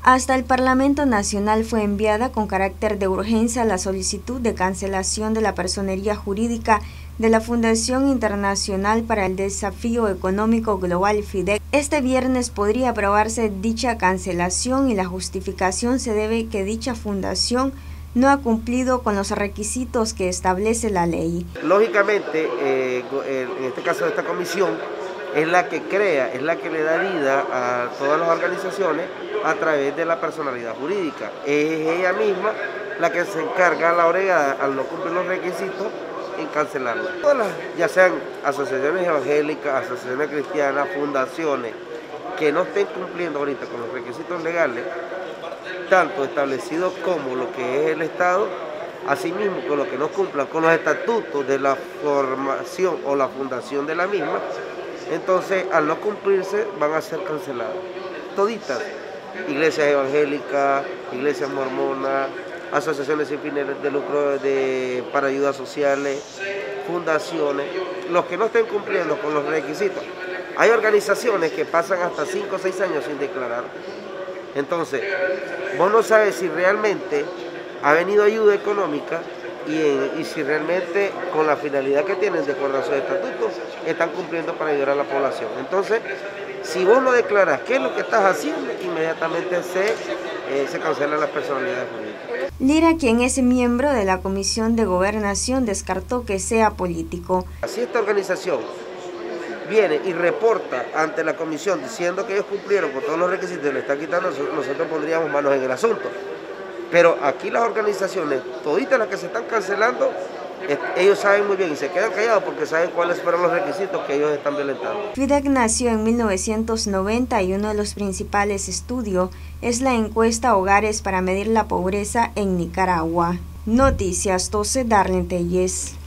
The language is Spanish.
Hasta el Parlamento Nacional fue enviada con carácter de urgencia la solicitud de cancelación de la personería jurídica de la Fundación Internacional para el Desafío Económico Global FIDEC. Este viernes podría aprobarse dicha cancelación y la justificación se debe que dicha fundación no ha cumplido con los requisitos que establece la ley. Lógicamente, en este caso esta comisión es la que crea, es la que le da vida a todas las organizaciones a través de la personalidad jurídica. Es ella misma la que se encarga a la hora, al no cumplir los requisitos, en cancelarla. Todas ya sean asociaciones evangélicas, asociaciones cristianas, fundaciones, que no estén cumpliendo ahorita con los requisitos legales, tanto establecidos como lo que es el Estado, asimismo con lo que no cumplan con los estatutos de la formación o la fundación de la misma, entonces al no cumplirse van a ser canceladas. Toditas, iglesias evangélicas, iglesias mormonas, asociaciones sin fines de lucro para ayudas sociales, fundaciones, los que no estén cumpliendo con los requisitos. Hay organizaciones que pasan hasta 5 o 6 años sin declarar. Entonces, vos no sabes si realmente ha venido ayuda económica y si realmente con la finalidad que tienen de acuerdo a sus estatutos están cumpliendo para ayudar a la población. Entonces, si vos no declaras qué es lo que estás haciendo, inmediatamente se cancelan las personalidades jurídicas. Lira, quien es miembro de la Comisión de Gobernación, descartó que sea político. Si esta organización viene y reporta ante la comisión diciendo que ellos cumplieron con todos los requisitos y le están quitando, nosotros pondríamos manos en el asunto. Pero aquí las organizaciones, toditas las que se están cancelando, ellos saben muy bien y se quedan callados porque saben cuáles fueron los requisitos que ellos están violentando. FIDEC nació en 1990 y uno de los principales estudios es la encuesta Hogares para medir la pobreza en Nicaragua. Noticias 12, Darlene Telles.